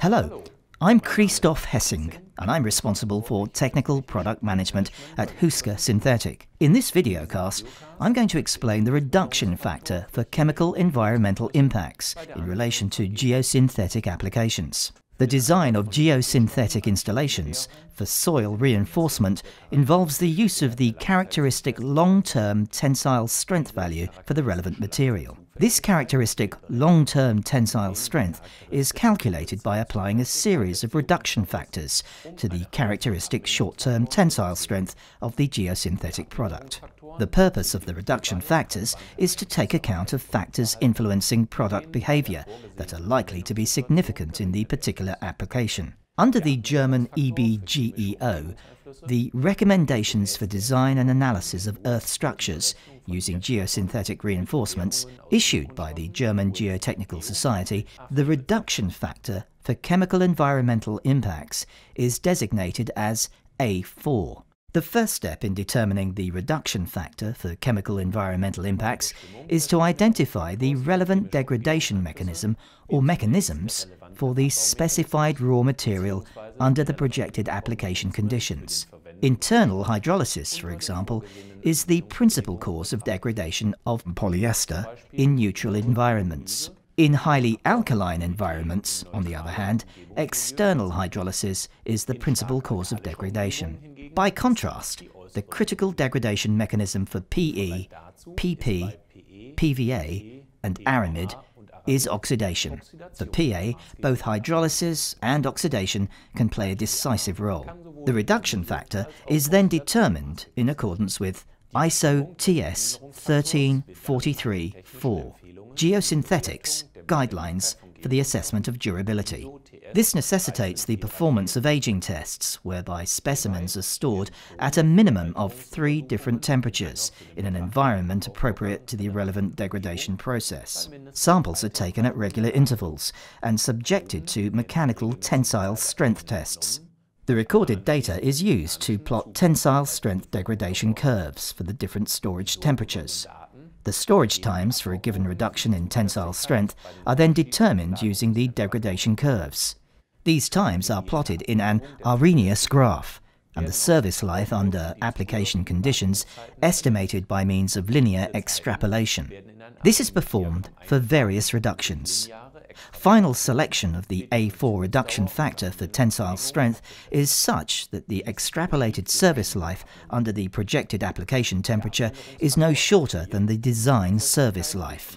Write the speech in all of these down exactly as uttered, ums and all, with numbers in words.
Hello, I'm Christoph Hessing, and I'm responsible for Technical Product Management at Huesker Synthetic. In this videocast, I'm going to explain the reduction factor for chemical environmental impacts in relation to geosynthetic applications. The design of geosynthetic installations for soil reinforcement involves the use of the characteristic long-term tensile strength value for the relevant material. This characteristic long-term tensile strength is calculated by applying a series of reduction factors to the characteristic short-term tensile strength of the geosynthetic product. The purpose of the reduction factors is to take account of factors influencing product behavior that are likely to be significant in the particular application. Under the German E B G E O, the Recommendations for Design and Analysis of Earth Structures using Geosynthetic Reinforcements, issued by the German Geotechnical Society, the reduction factor for chemical environmental impacts is designated as A four. The first step in determining the reduction factor for chemical environmental impacts is to identify the relevant degradation mechanism or mechanisms for the specified raw material under the projected application conditions. Internal hydrolysis, for example, is the principal cause of degradation of polyester in neutral environments. In highly alkaline environments, on the other hand, external hydrolysis is the principal cause of degradation. By contrast, the critical degradation mechanism for P E, P P, P V A and aramid is oxidation. For P A, both hydrolysis and oxidation can play a decisive role. The reduction factor is then determined in accordance with I S O T S thirteen forty-three four, Geosynthetics Guidelines for the Assessment of Durability. This necessitates the performance of aging tests, whereby specimens are stored at a minimum of three different temperatures in an environment appropriate to the relevant degradation process. Samples are taken at regular intervals and subjected to mechanical tensile strength tests. The recorded data is used to plot tensile strength degradation curves for the different storage temperatures. The storage times for a given reduction in tensile strength are then determined using the degradation curves. These times are plotted in an Arrhenius graph, and the service life under application conditions estimated by means of linear extrapolation. This is performed for various reductions. Final selection of the A four reduction factor for tensile strength is such that the extrapolated service life under the projected application temperature is no shorter than the design service life.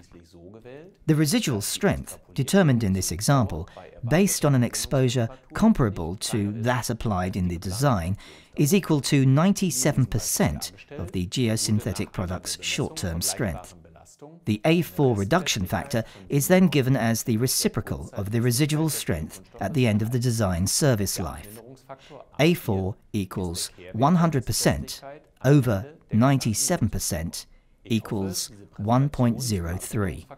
The residual strength, determined in this example, based on an exposure comparable to that applied in the design, is equal to ninety-seven percent of the geosynthetic product's short-term strength. The A four reduction factor is then given as the reciprocal of the residual strength at the end of the design service life. A four equals one hundred percent over ninety-seven percent equals one point zero three.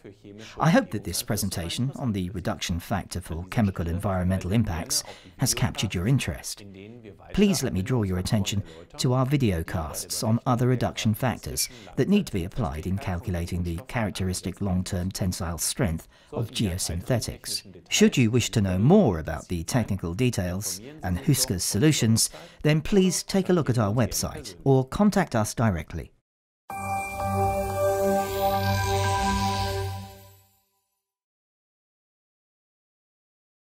I hope that this presentation on the reduction factor for chemical environmental impacts has captured your interest. Please let me draw your attention to our videocasts on other reduction factors that need to be applied in calculating the characteristic long-term tensile strength of geosynthetics. Should you wish to know more about the technical details and Huesker's solutions, then please take a look at our website or contact us directly.